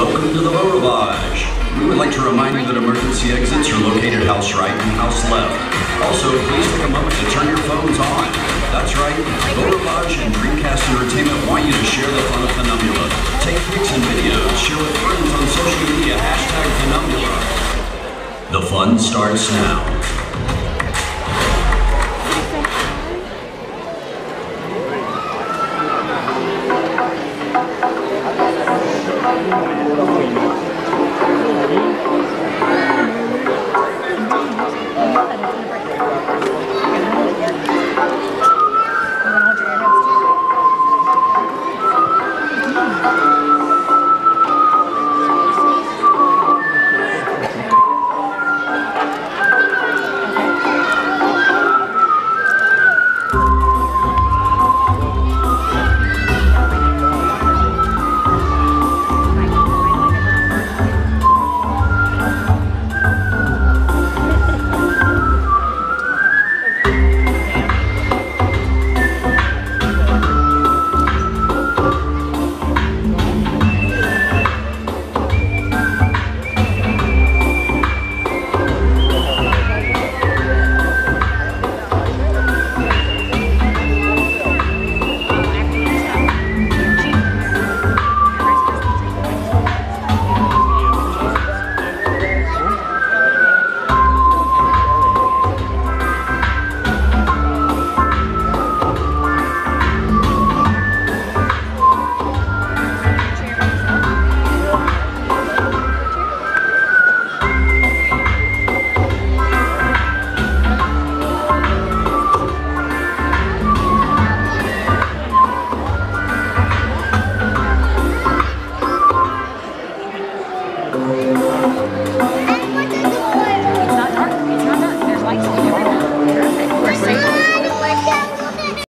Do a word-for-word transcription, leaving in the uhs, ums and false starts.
Welcome to the Beau Rivage. We would like to remind you that emergency exits are located house right and house left. Also, please take a moment to turn your phones on. That's right, Beau Rivage and Dreamcast Entertainment want you to share the fun of Funambula. Take pics and videos, share with friends on social media, hashtag Funambula. The fun starts now.